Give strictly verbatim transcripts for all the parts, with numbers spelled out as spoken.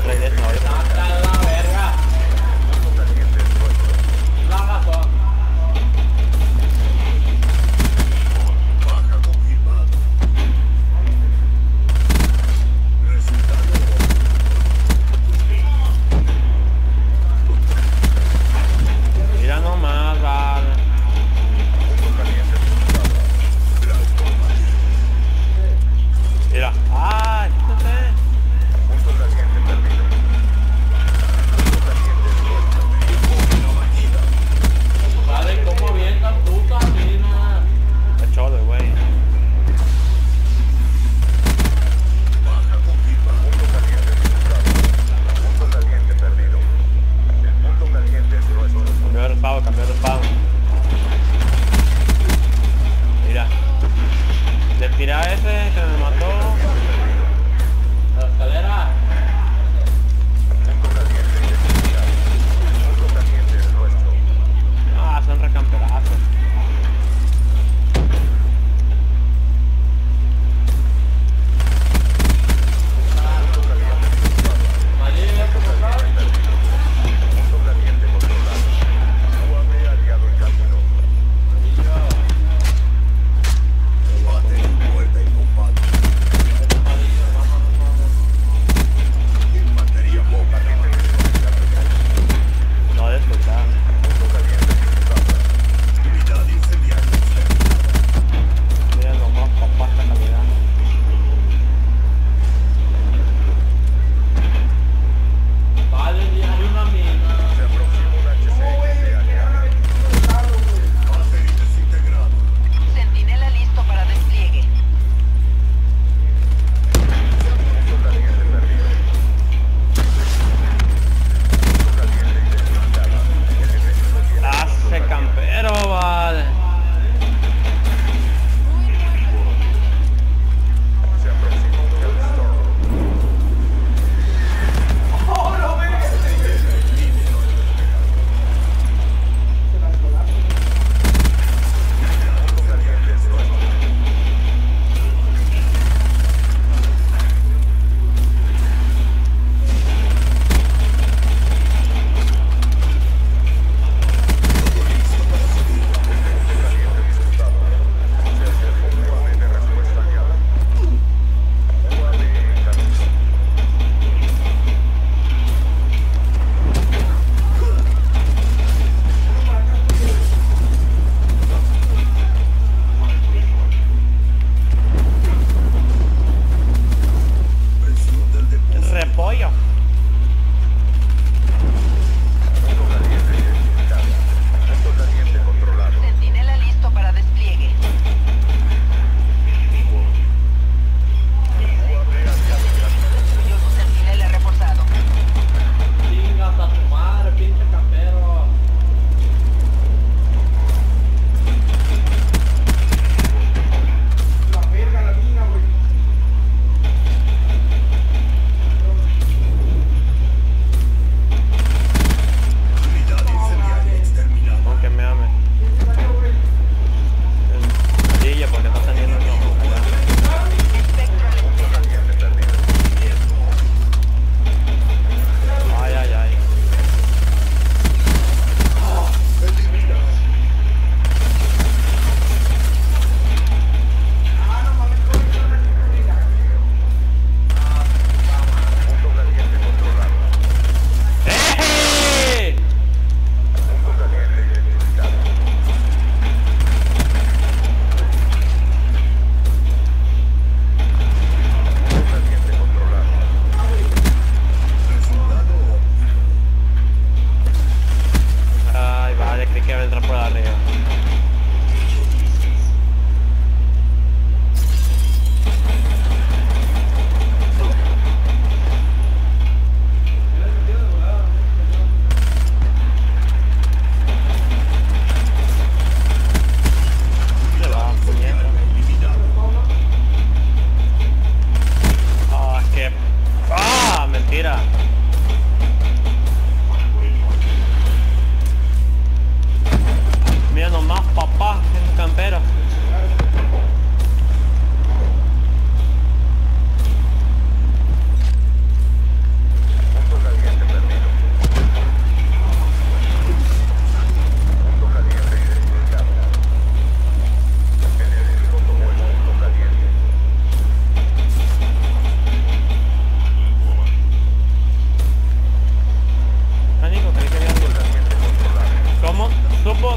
trae de esta ahorita. ¡Mata la verga! ¡La mató! Baja confirmado. Resultado. Mira nomás, vale. Punto caliente disputado. Transformación. Mira. ¡Ay! ¿Qué te? Punto caliente perdido.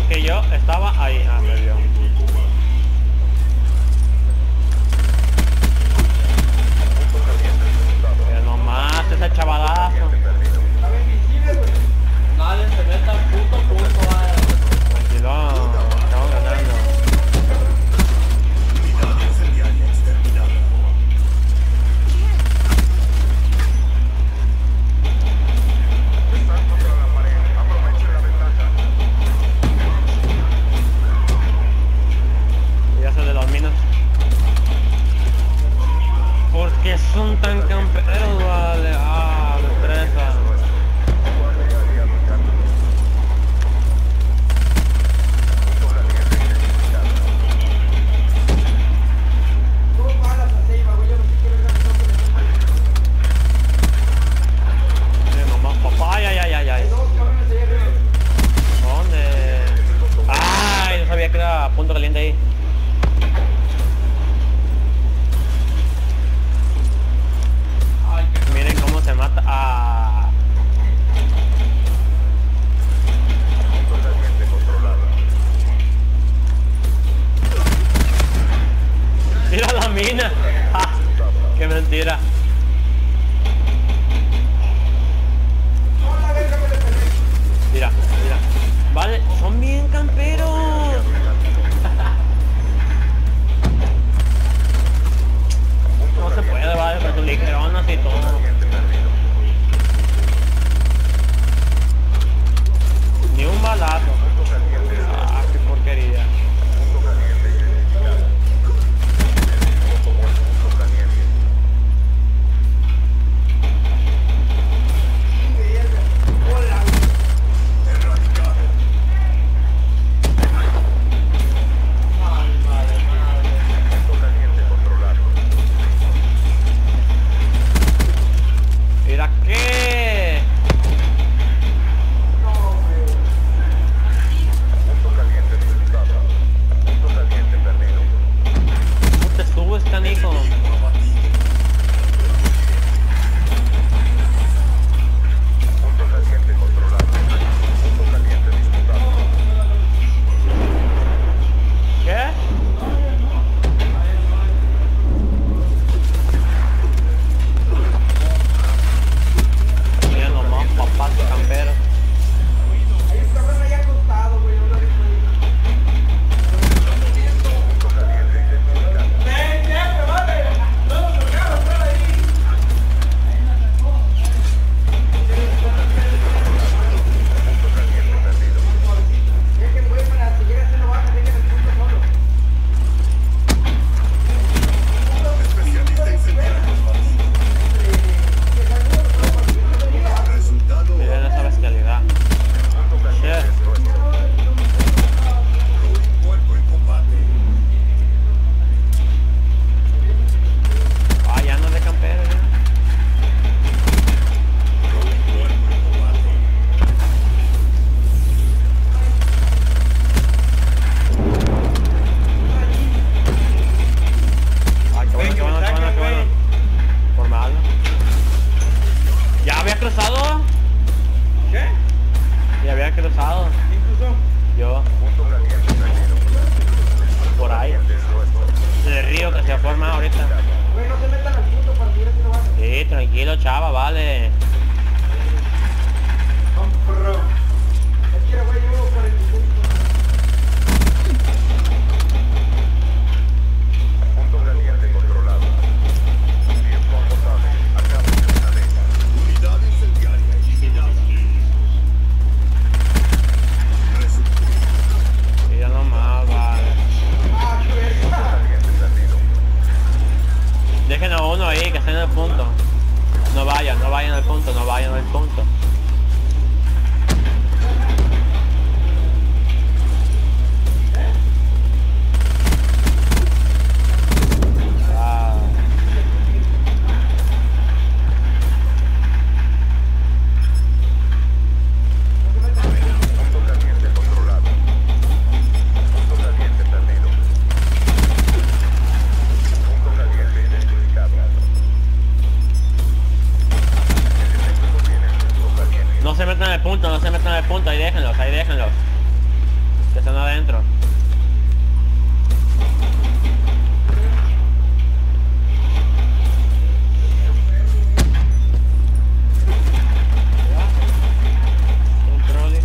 que yo estaba ahí. Ah, me vio. Pero nomás ese chavalazo. Nadie se meta al puto punto, vale. Tranquilo, estamos ganando. Unidad incendiaria exterminada. Están contra la pared. Aprovechen la ventaja. Ya se de los minos. ¿Por qué son tan camperos, vale? Ah, me estresa. Mira nomás, papá, ay, ay, ay, ay, ay. ¿Dónde? Ay, no sabía que era punto caliente ahí. Miren cómo se mata. Ah. Totalmente controlada. Mira la mina. Ah, qué mentira. Mira, mira. Vale, son bien camperos. No se puede, vale, con sus ligeronas y todo. Ni un balazo. Ah, qué porquería. Erradicado. Mira qué. ¿Cómo te subes, canijo? ¿Qué? Mira nomás, papás camperos. Especialista incendiario abatido. Resultado. Miren esa bestialidad. Shit. Cuerpo en combate. Ah, ya no es de campero, ya. Cuerpo en combate. Ay, qué bueno, qué bueno, qué bueno, qué bueno. Por mal. ¿Ya había cruzado? ¿Qué? Ya había cruzado. Incluso. Yo, por ahí. El río que se forma ahorita. Güey, no se metan al punto para seguir haciendo bajas. Sí, tranquilo, chava, vale. Compro. Es que, güey, yo por el punto. Unidad incendiaria eliminada. Resultado. Mira nomás, vale. Ah, qué verga. Dejen a uno ahí que esté en el punto. No vayan, no vayan al punto, no vayan al punto. Ah. Identificado. adentro. Un trolley.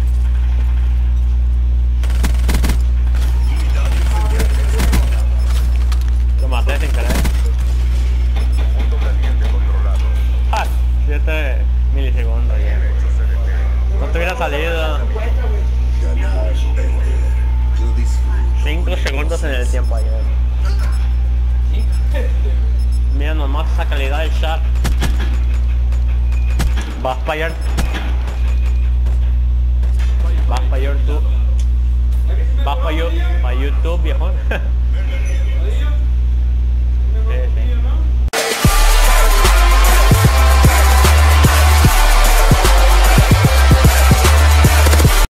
Lo maté sin querer. Punto caliente controlado. Ah, siete milisegundos ya. Derecho se detiene. No te hubiera salido Ganar, perder. Yo disfruto. cinco segundos en el tiempo ayer. Mira nomás esa calidad del chat. Vas para allá. Vas para YouTube. Vas para YouTube, viejo.